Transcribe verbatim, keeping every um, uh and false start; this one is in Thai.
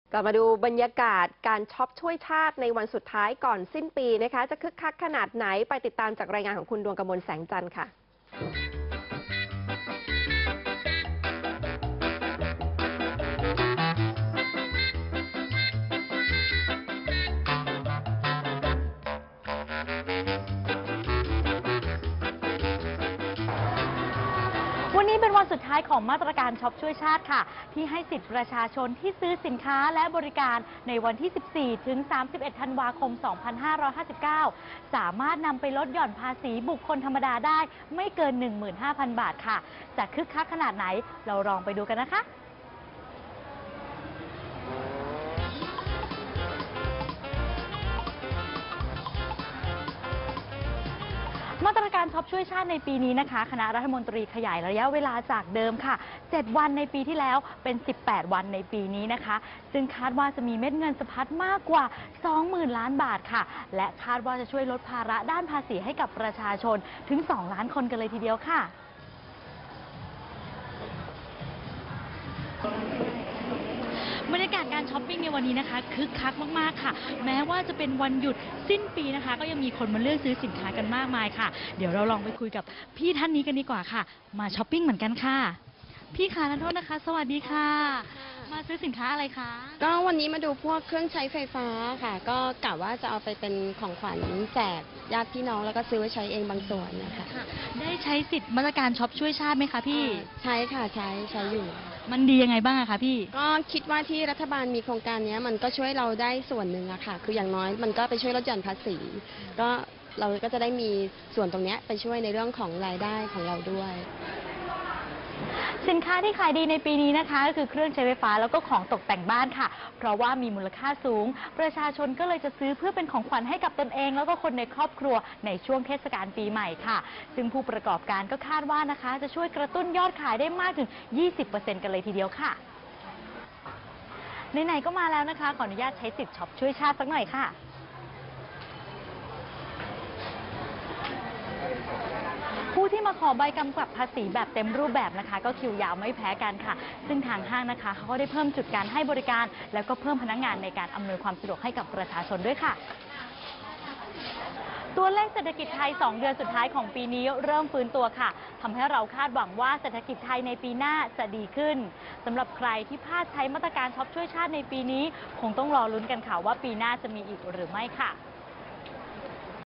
กลับมาดูบรรยากาศการช็อปช่วยชาติในวันสุดท้ายก่อนสิ้นปีนะคะจะคึกคักขนาดไหนไปติดตามจากรายงานของคุณดวงกมลแสงจันทร์ค่ะวันนี้เป็นวันสุดท้ายของมาตรการช็อปช่วยชาติค่ะที่ให้สิทธิประชาชนที่ซื้อสินค้าและบริการในวันที่ สิบสี่ ถึง สามสิบเอ็ด ธันวาคม สองพันห้าร้อยห้าสิบเก้า สามารถนำไปลดหย่อนภาษีบุคคลธรรมดาได้ไม่เกิน หนึ่งหมื่นห้าพัน บาทค่ะจะคึกคักขนาดไหนเราลองไปดูกันนะคะมาตรการช็อปช่วยชาติในปีนี้นะคะคณะรัฐมนตรีขยายระยะเวลาจากเดิมค่ะเจ็ดวันในปีที่แล้วเป็นสิบแปดวันในปีนี้นะคะซึ่งคาดว่าจะมีเม็ดเงินสะพัดมากกว่า สองหมื่น ล้านบาทค่ะและคาดว่าจะช่วยลดภาระด้านภาษีให้กับประชาชนถึงสองล้านคนกันเลยทีเดียวค่ะบรรยากาศการช้อปปิ้งในวันนี้นะคะคึกคักมากๆค่ะแม้ว่าจะเป็นวันหยุดสิ้นปีนะคะก็ยังมีคนมาเลือกซื้อสินค้ากันมากมายค่ะเดี๋ยวเราลองไปคุยกับพี่ท่านนี้กันดีกว่าค่ะมาช้อปปิ้งเหมือนกันค่ะพี่คะขอโทษนะคะสวัสดีค่ะมาซื้อสินค้าอะไรคะก็วันนี้มาดูพวกเครื่องใช้ไฟฟ้าค่ะก็กะว่าจะเอาไปเป็นของขวัญแจกญาติพี่น้องแล้วก็ซื้อไว้ใช้เองบางส่วนนะคะได้ใช้สิทธิ์มาตรการช็อปช่วยชาติไหมคะพี่ใช้ค่ะใช้ใช้อยู่มันดียังไงบ้างอะคะพี่ก็คิดว่าที่รัฐบาลมีโครงการนี้มันก็ช่วยเราได้ส่วนหนึ่งอะค่ะคืออย่างน้อยมันก็ไปช่วยลดหย่อนภาษีก็เราก็จะได้มีส่วนตรงนี้ไปช่วยในเรื่องของรายได้ของเราด้วยสินค้าที่ขายดีในปีนี้นะคะก็คือเครื่องใช้ไฟฟ้าแล้วก็ของตกแต่งบ้านค่ะเพราะว่ามีมูลค่าสูงประชาชนก็เลยจะซื้อเพื่อเป็นของขวัญให้กับตนเองแล้วก็คนในครอบครัวในช่วงเทศกาลปีใหม่ค่ะซึ่งผู้ประกอบการก็คาดว่านะคะจะช่วยกระตุ้นยอดขายได้มากถึง ยี่สิบเปอร์เซ็นต์ กันเลยทีเดียวค่ะไหนๆก็มาแล้วนะคะขออนุญาตใช้สิทธิ์ช็อปช่วยชาติสักหน่อยค่ะผู้ที่มาขอใบกำกับภาษีแบบเต็มรูปแบบนะคะก็คิวยาวไม่แพ้กันค่ะซึ่งทางห้างนะคะเขาก็ได้เพิ่มจุดการให้บริการแล้วก็เพิ่มพนักงานในการอำนวยความสะดวกให้กับประชาชนด้วยค่ะตัวเลขเศรษฐกิจไทยสองเดือนสุดท้ายของปีนี้เริ่มฟื้นตัวค่ะทำให้เราคาดหวังว่าเศรษฐกิจไทยในปีหน้าจะดีขึ้นสำหรับใครที่พลาดใช้มาตรการช็อปช่วยชาติในปีนี้คงต้องรอลุ้นกันค่ะว่าปีหน้าจะมีอีกหรือไม่ค่ะ